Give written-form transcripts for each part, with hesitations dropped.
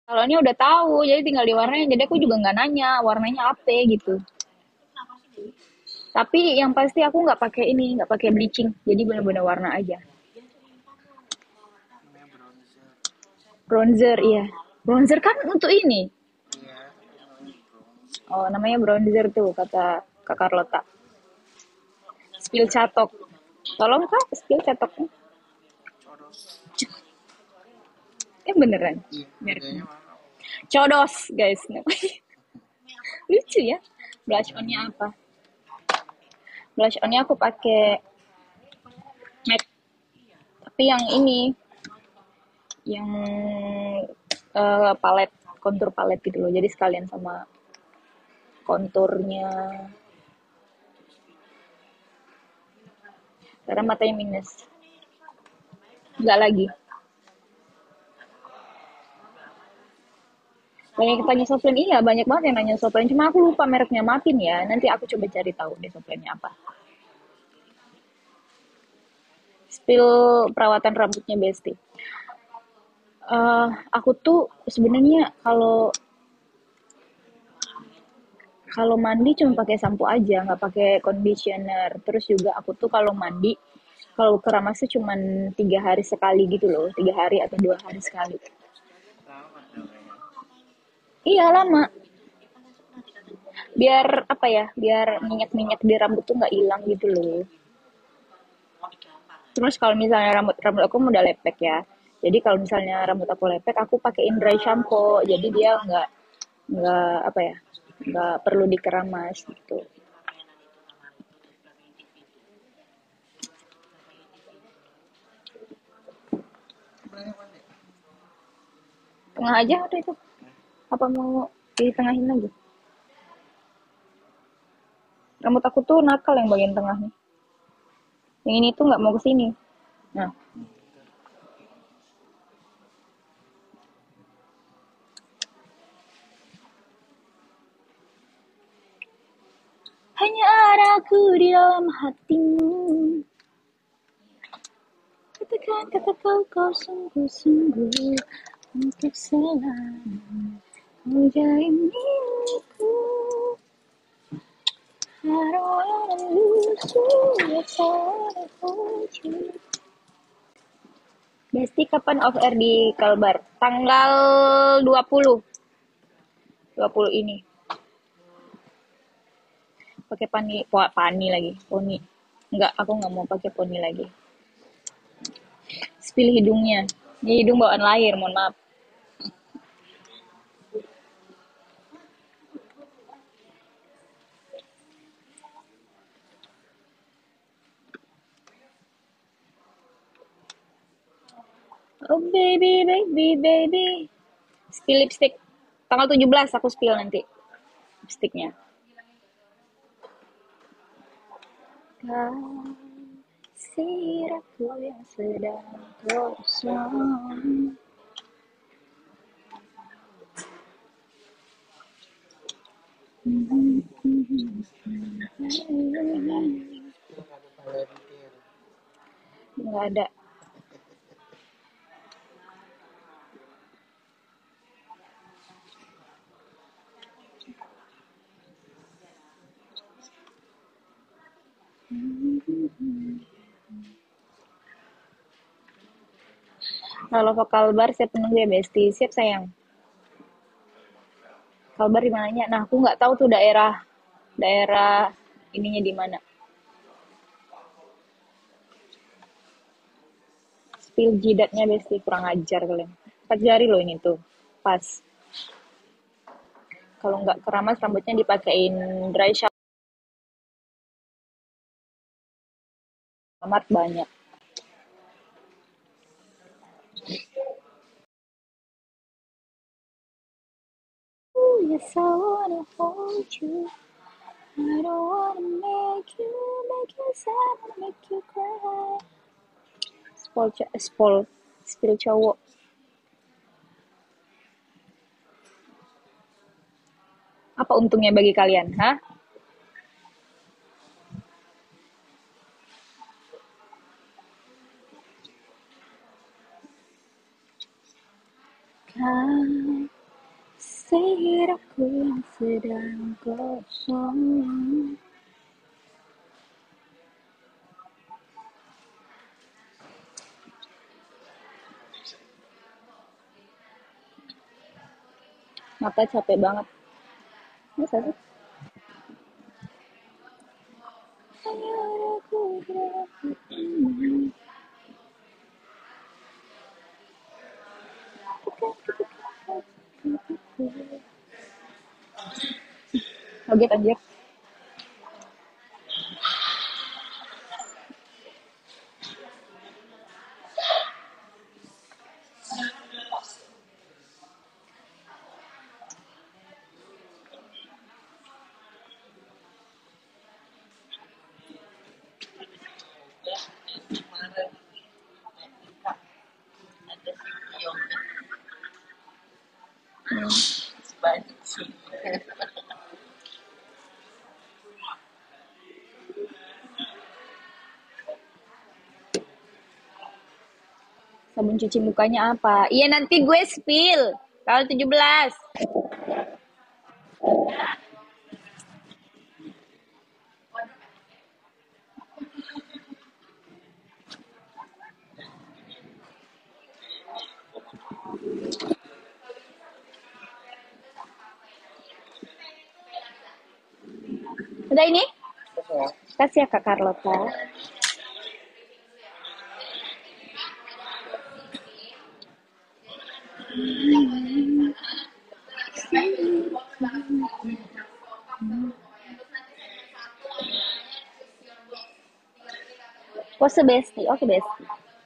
Kalau ini udah tahu, jadi tinggal diwarnain. Jadi aku juga nggak nanya warnanya apa gitu. Tapi yang pasti aku nggak pakai ini, nggak pakai bleaching. Jadi benar-benar warna aja. namanya bronzer. Bronzer, iya. Bronzer kan untuk ini. Iya, itu namanya bronzer. Oh, namanya bronzer tuh kata Kak Carlota. Spill catok. Tolong Kak, spill catoknya. Codos. Beneran. Iya, Mereknya. bedanya mana? Codos, guys. Lucu ya. Blush onnya apa? Blush onnya aku pakai matte. Tapi yang ini, yang palet, kontur palet gitu loh. Jadi sekalian sama konturnya. Karena matanya minus. Enggak lagi. Banyak yang tanya softline, iya banyak banget yang nanya softline. Cuma aku lupa mereknya, maafin ya. Nanti aku coba cari tahu deh softline apa. Spill perawatan rambutnya Besti. Aku tuh sebenarnya kalau kalau mandi cuma pakai sampo aja, nggak pakai conditioner. Terus juga aku tuh kalau mandi, kalau keramasnya cuma 3 hari sekali gitu loh, 3 hari atau 2 hari sekali. Lama dong kayaknya. Iya lama, biar apa ya, biar minyak-minyak di rambut tuh nggak hilang gitu loh. Terus kalau misalnya rambut rambut aku udah lepek ya, jadi kalau misalnya rambut aku lepek, aku pakein dry shampoo, jadi dia nggak apa ya, nggak perlu dikeramas gitu. Sebenarnya mana? Tengah aja udah itu. Apa mau ditengahin lagi? Rambut aku tuh nakal yang bagian tengahnya. Yang ini tuh nggak mau ke sini. Nah, hanya ada aku di dalam hatimu. Katakan katakan kau sungguh-sungguh untuk selalu menjadi milikku. I don't wanna lose you, yes, I wanna hold you. Besti kapan off air di Kalbar? Tanggal 20. 20 ini. Pakai pani lagi, poni. Enggak, aku nggak mau pakai poni lagi. Spill hidungnya. Ini hidung bawaan lahir, mohon maaf. Oh baby, baby, baby. Spill lipstick. Tanggal 17 aku spill nanti lipsticknya. Kasih aku yang sedang kosong. Spill nggak ada volunteer. Nggak ada. Kalau vokal bar siap menunggu ya Besti. Siap sayang. Kalbar di mananya? Nah, aku nggak tahu tuh daerah daerah ininya di mana. Spill jidatnya Besti kurang ajar kalian. 4 jari loh ini tuh. Pas. Kalau nggak keramas rambutnya dipakein dry shampoo banyak. Ooh, yes, I wanna hold you. I don't wanna make you sad, make you cry. Spill cowok. Apa untungnya bagi kalian, hah? Sihir aku yang sedang kosong. Mata capek banget. Masa sih? Kaget anjir. Kemarin Kak, ada video banyak sih. Sabun cuci mukanya apa? Iya nanti gue spill. Tanggal 17. Udah ini? Kasih ya Kak Carlota. Pose besti. Oke besti.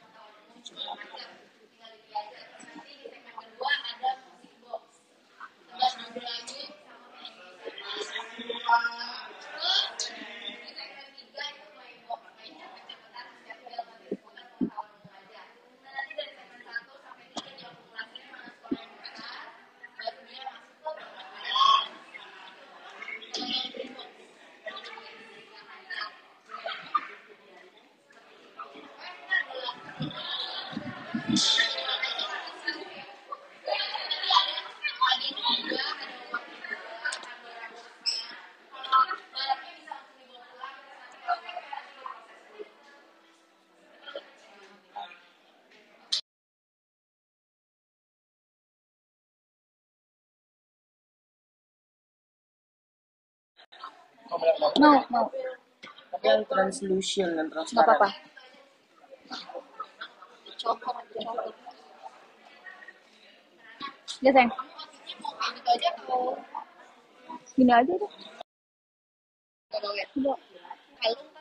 Mau. Tapi yang translucent dan Nggak transparan. apa-apa. Ya sayang. Gini aja deh. Coba.